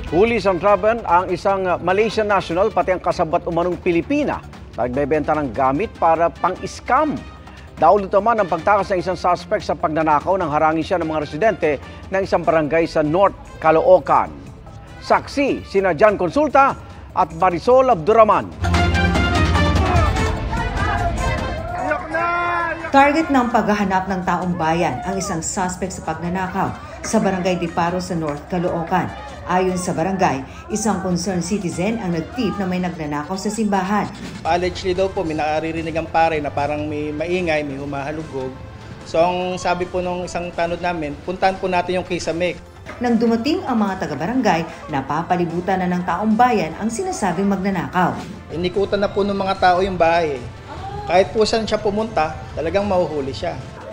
Huli sa Traben ang isang Malaysian national pati ang kasabat umanong Pilipina na nagbebenta ng gamit para pang-scam. Naulot naman ang pagtakas ng isang suspect sa pagnanakaw nang harangin siya ng mga residente ng isang barangay sa North Caloocan. Saksi sina Jan Consulta at Marisol Abduraman. Target ng paghahanap ng taong bayan ang isang suspect sa pagnanakaw sa barangay Diparo sa North Caloocan. Ayon sa barangay, isang concerned citizen ang nag-tip na may nagnanakaw sa simbahan. Allegedly daw po, may nakaririnig ang pare na parang may maingay, may humahalugog. So ang sabi po nung isang tanod namin, puntahan po natin yung kisame. Nang dumating ang mga taga-barangay, napapalibutan na ng taong bayan ang sinasabing magnanakaw. Inikutan na po ng mga tao yung bahay. Kahit po saan siya pumunta, talagang mahuhuli siya.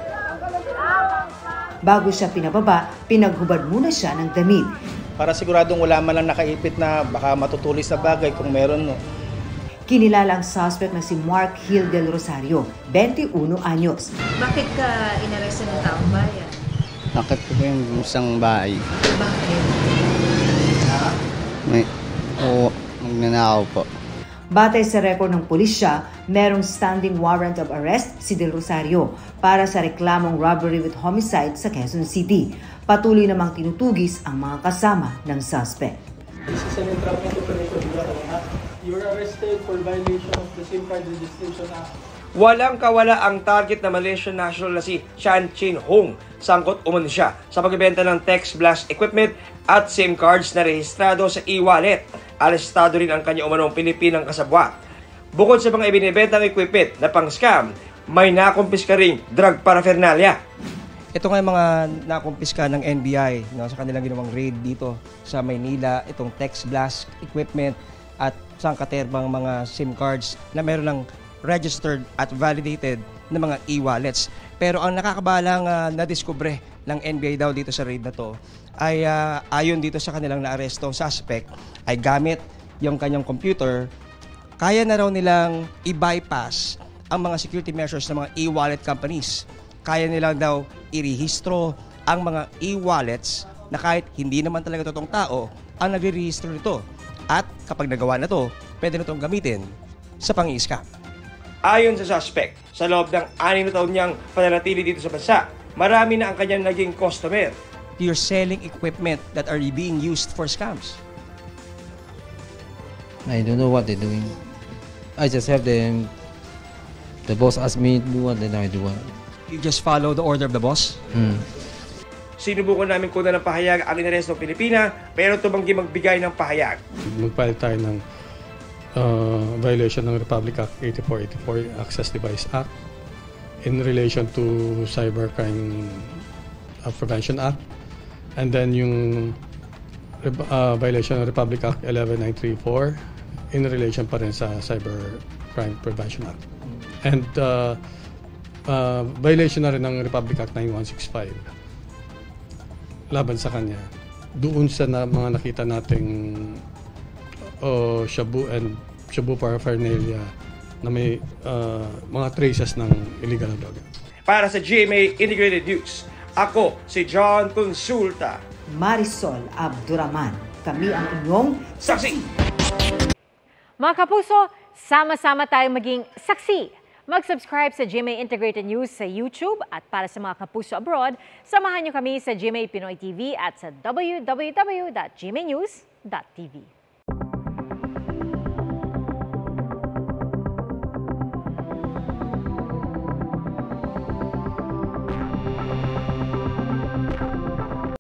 Bago siya pinababa, pinaghubad muna siya ng damit. Para siguradong wala man lang nakaipit na baka matutulis na bagay kung meron. No. Kinilala ang suspect na si Mark Hill del Rosario, 21 anyos. Bakit ka inaresto ng taong bayan? Nakit ko po yung isang bahay. Bakit? Magnanakaw po. Batay sa rekord ng pulisya, merong standing warrant of arrest si Del Rosario para sa reklamong robbery with homicide sa Quezon City. Patuloy namang tinutugis ang mga kasama ng suspect. This is an entrapment operation. You were arrested for violation of the SIM card registration act. Walang kawala ang target na Malaysian national na si Chan Chin Hong. Sangkot umano siya sa pagbebenta ng text blast equipment at SIM cards na rehistrado sa e-wallet. Arestado rin ang kanya umanong Pilipinang kasabwat. Bukod sa mga ibinibentang equipment na pang-scam, may nakumpiska ring drug paraphernalia. Ito nga yung mga nakumpiska ng NBI sa kanilang ginawang raid dito sa Maynila, itong text blast equipment at sangkaterbang mga SIM cards na meron ng registered at validated na mga e-wallets. Pero ang nakakabalang nadiskubre ng NBI daw dito sa raid na to ay ayon dito sa kanilang naarestong suspect ay gamit yung kanyang computer, kaya na raw nilang i-bypass ang mga security measures ng mga e-wallet companies. Kaya nilang daw irehistro ang mga e-wallets na kahit hindi naman talaga totoong tao ang nagre-rehistro nito. At kapag nagawa na to, pwede na itong gamitin sa pang-i-scam. Ayon sa suspect, sa loob ng 6 na taon niyang pananatili dito sa bansa, marami na ang kanyang naging customer. You're selling equipment that are being used for scams. I don't know what they're doing. I just have them. The boss asked me to do what, then I do what. You just follow the order of the boss? Sinubukan namin kunan ng pahayag ang inaresto ng Pilipina, pero tumanggi magbigay ng pahayag. Mag-file tayo ng violation ng Republic Act 8484 Access Device Act in relation to Cybercrime Prevention Act, and then yung violation ng Republic Act 11934 in relation pa rin sa Cybercrime Prevention Act, and violation na rin ng Republic Act 9165 laban sa kanya doon sa mga nakita nating shabu paraphernalia na may mga traces ng illegal na droga. Para sa GMA Integrated News, ako si John Consulta. Marisol Abduraman, kami ang inyong saksi. Mga kapuso, sama-sama tayong maging saksi. Mag-subscribe sa GMA Integrated News sa YouTube at para sa mga kapuso abroad, samahan niyo kami sa GMA Pinoy TV at sa www.gmanews.tv.